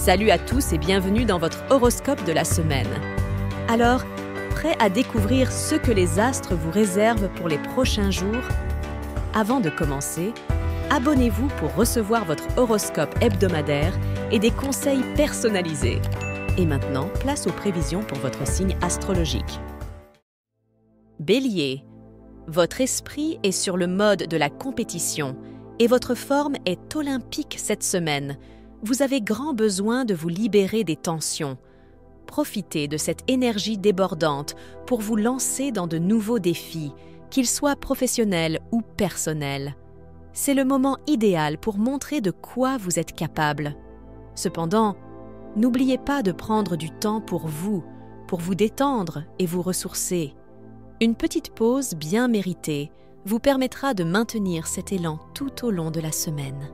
Salut à tous et bienvenue dans votre horoscope de la semaine. Alors, prêt à découvrir ce que les astres vous réservent pour les prochains jours? Avant de commencer, abonnez-vous pour recevoir votre horoscope hebdomadaire et des conseils personnalisés. Et maintenant, place aux prévisions pour votre signe astrologique. Bélier, votre esprit est sur le mode de la compétition et votre forme est olympique cette semaine. Vous avez grand besoin de vous libérer des tensions. Profitez de cette énergie débordante pour vous lancer dans de nouveaux défis, qu'ils soient professionnels ou personnels. C'est le moment idéal pour montrer de quoi vous êtes capable. Cependant, n'oubliez pas de prendre du temps pour vous détendre et vous ressourcer. Une petite pause bien méritée vous permettra de maintenir cet élan tout au long de la semaine.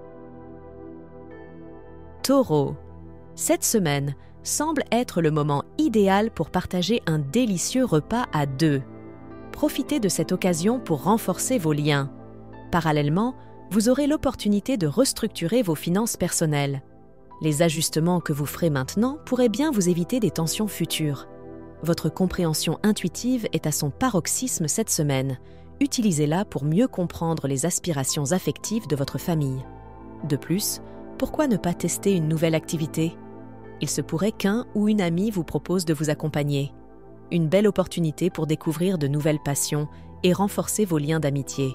Taureau, cette semaine semble être le moment idéal pour partager un délicieux repas à deux. Profitez de cette occasion pour renforcer vos liens. Parallèlement, vous aurez l'opportunité de restructurer vos finances personnelles. Les ajustements que vous ferez maintenant pourraient bien vous éviter des tensions futures. Votre compréhension intuitive est à son paroxysme cette semaine. Utilisez-la pour mieux comprendre les aspirations affectives de votre famille. De plus, pourquoi ne pas tester une nouvelle activité? Il se pourrait qu'un ou une amie vous propose de vous accompagner. Une belle opportunité pour découvrir de nouvelles passions et renforcer vos liens d'amitié.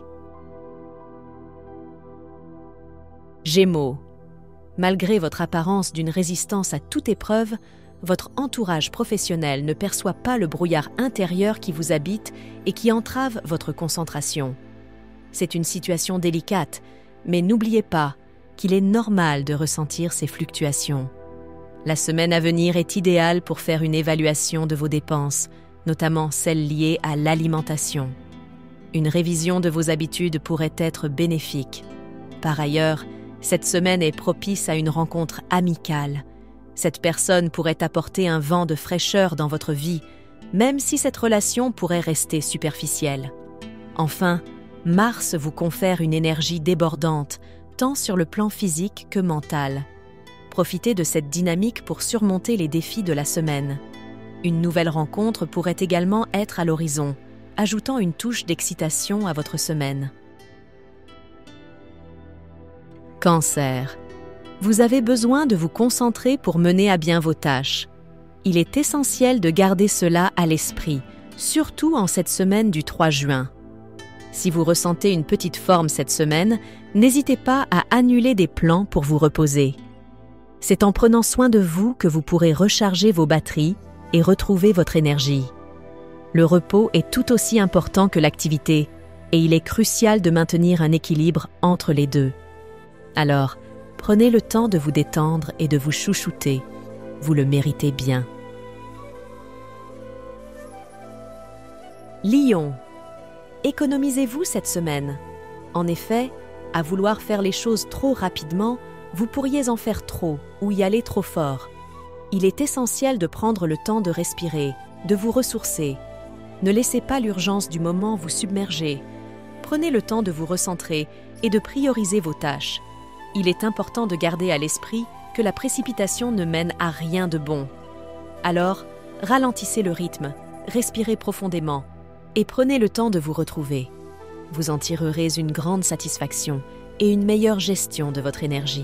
Gémeaux, malgré votre apparence d'une résistance à toute épreuve, votre entourage professionnel ne perçoit pas le brouillard intérieur qui vous habite et qui entrave votre concentration. C'est une situation délicate, mais n'oubliez pas qu'il est normal de ressentir ces fluctuations. La semaine à venir est idéale pour faire une évaluation de vos dépenses, notamment celles liées à l'alimentation. Une révision de vos habitudes pourrait être bénéfique. Par ailleurs, cette semaine est propice à une rencontre amicale. Cette personne pourrait apporter un vent de fraîcheur dans votre vie, même si cette relation pourrait rester superficielle. Enfin, Mars vous confère une énergie débordante, tant sur le plan physique que mental. Profitez de cette dynamique pour surmonter les défis de la semaine. Une nouvelle rencontre pourrait également être à l'horizon, ajoutant une touche d'excitation à votre semaine. Cancer. Vous avez besoin de vous concentrer pour mener à bien vos tâches. Il est essentiel de garder cela à l'esprit, surtout en cette semaine du 3 juin. Si vous ressentez une petite forme cette semaine, n'hésitez pas à annuler des plans pour vous reposer. C'est en prenant soin de vous que vous pourrez recharger vos batteries et retrouver votre énergie. Le repos est tout aussi important que l'activité et il est crucial de maintenir un équilibre entre les deux. Alors, prenez le temps de vous détendre et de vous chouchouter. Vous le méritez bien. Lion. Économisez-vous cette semaine. En effet, à vouloir faire les choses trop rapidement, vous pourriez en faire trop ou y aller trop fort. Il est essentiel de prendre le temps de respirer, de vous ressourcer. Ne laissez pas l'urgence du moment vous submerger. Prenez le temps de vous recentrer et de prioriser vos tâches. Il est important de garder à l'esprit que la précipitation ne mène à rien de bon. Alors, ralentissez le rythme, respirez profondément et prenez le temps de vous retrouver. Vous en tirerez une grande satisfaction et une meilleure gestion de votre énergie.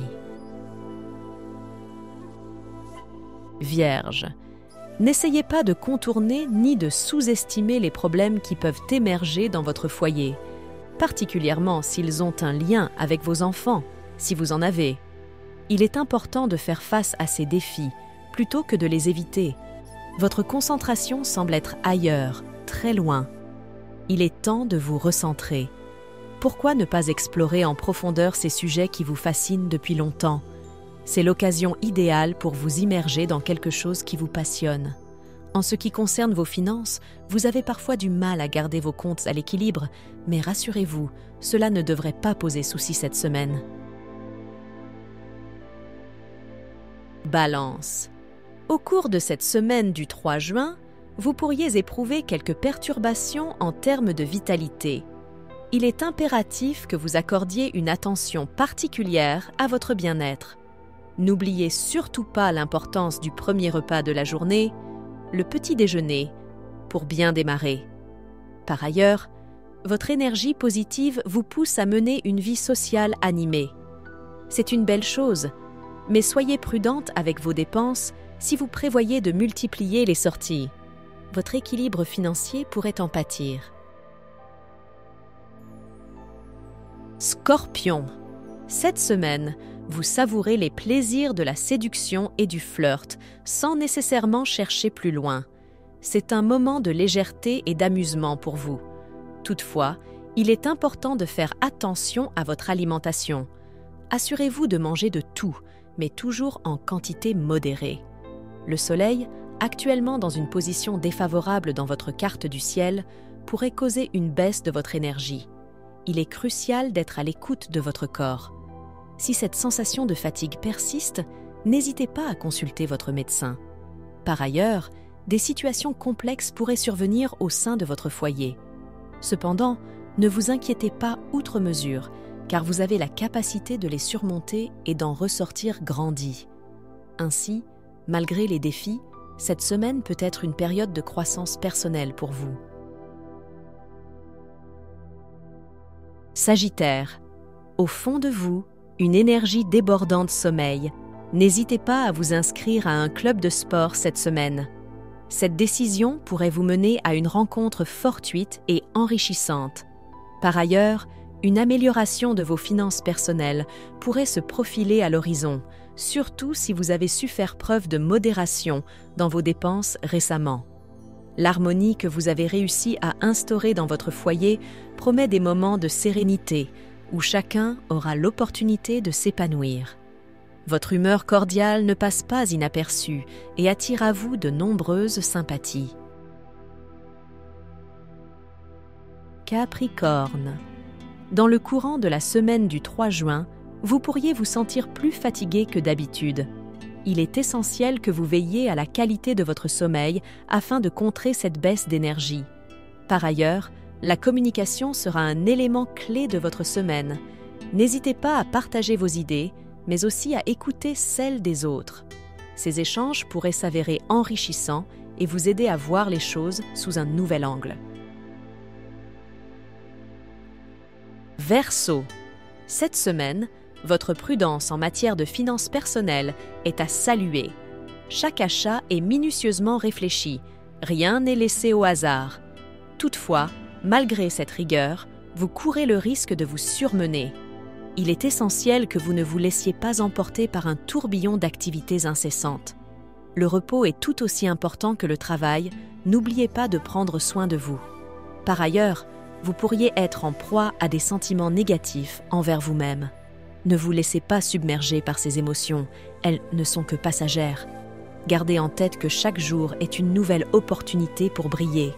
Vierge. N'essayez pas de contourner ni de sous-estimer les problèmes qui peuvent émerger dans votre foyer, particulièrement s'ils ont un lien avec vos enfants, si vous en avez. Il est important de faire face à ces défis plutôt que de les éviter. Votre concentration semble être ailleurs, très loin. Il est temps de vous recentrer. Pourquoi ne pas explorer en profondeur ces sujets qui vous fascinent depuis longtemps? C'est l'occasion idéale pour vous immerger dans quelque chose qui vous passionne. En ce qui concerne vos finances, vous avez parfois du mal à garder vos comptes à l'équilibre, mais rassurez-vous, cela ne devrait pas poser souci cette semaine. Balance. Au cours de cette semaine du 3 juin, vous pourriez éprouver quelques perturbations en termes de vitalité. Il est impératif que vous accordiez une attention particulière à votre bien-être. N'oubliez surtout pas l'importance du premier repas de la journée, le petit déjeuner, pour bien démarrer. Par ailleurs, votre énergie positive vous pousse à mener une vie sociale animée. C'est une belle chose, mais soyez prudente avec vos dépenses si vous prévoyez de multiplier les sorties. Votre équilibre financier pourrait en pâtir. Scorpion. Cette semaine, vous savourez les plaisirs de la séduction et du flirt sans nécessairement chercher plus loin. C'est un moment de légèreté et d'amusement pour vous. Toutefois, il est important de faire attention à votre alimentation. Assurez-vous de manger de tout, mais toujours en quantité modérée. Le Soleil, actuellement dans une position défavorable dans votre carte du ciel, pourrait causer une baisse de votre énergie. Il est crucial d'être à l'écoute de votre corps. Si cette sensation de fatigue persiste, n'hésitez pas à consulter votre médecin. Par ailleurs, des situations complexes pourraient survenir au sein de votre foyer. Cependant, ne vous inquiétez pas outre mesure, car vous avez la capacité de les surmonter et d'en ressortir grandi. Ainsi, malgré les défis, cette semaine peut être une période de croissance personnelle pour vous. Sagittaire. Au fond de vous, une énergie débordante sommeille. N'hésitez pas à vous inscrire à un club de sport cette semaine. Cette décision pourrait vous mener à une rencontre fortuite et enrichissante. Par ailleurs, une amélioration de vos finances personnelles pourrait se profiler à l'horizon, surtout si vous avez su faire preuve de modération dans vos dépenses récemment. L'harmonie que vous avez réussi à instaurer dans votre foyer promet des moments de sérénité où chacun aura l'opportunité de s'épanouir. Votre humeur cordiale ne passe pas inaperçue et attire à vous de nombreuses sympathies. Capricorne. Dans le courant de la semaine du 3 juin, vous pourriez vous sentir plus fatigué que d'habitude. Il est essentiel que vous veilliez à la qualité de votre sommeil afin de contrer cette baisse d'énergie. Par ailleurs, la communication sera un élément clé de votre semaine. N'hésitez pas à partager vos idées, mais aussi à écouter celles des autres. Ces échanges pourraient s'avérer enrichissants et vous aider à voir les choses sous un nouvel angle. Verseau. Cette semaine, votre prudence en matière de finances personnelles est à saluer. Chaque achat est minutieusement réfléchi, rien n'est laissé au hasard. Toutefois, malgré cette rigueur, vous courez le risque de vous surmener. Il est essentiel que vous ne vous laissiez pas emporter par un tourbillon d'activités incessantes. Le repos est tout aussi important que le travail, n'oubliez pas de prendre soin de vous. Par ailleurs, vous pourriez être en proie à des sentiments négatifs envers vous-même. Ne vous laissez pas submerger par ces émotions, elles ne sont que passagères. Gardez en tête que chaque jour est une nouvelle opportunité pour briller.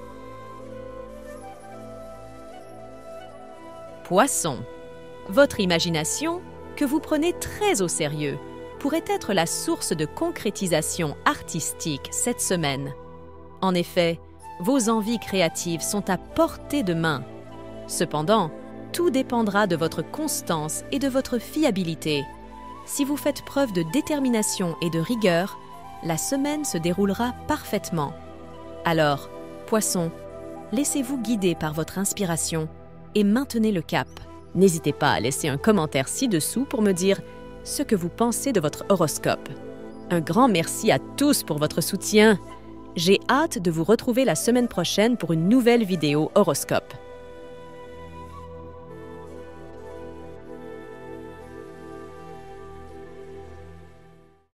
Poisson. Votre imagination, que vous prenez très au sérieux, pourrait être la source de concrétisation artistique cette semaine. En effet, vos envies créatives sont à portée de main. Cependant, tout dépendra de votre constance et de votre fiabilité. Si vous faites preuve de détermination et de rigueur, la semaine se déroulera parfaitement. Alors, Poisson, laissez-vous guider par votre inspiration et maintenez le cap. N'hésitez pas à laisser un commentaire ci-dessous pour me dire ce que vous pensez de votre horoscope. Un grand merci à tous pour votre soutien. J'ai hâte de vous retrouver la semaine prochaine pour une nouvelle vidéo horoscope.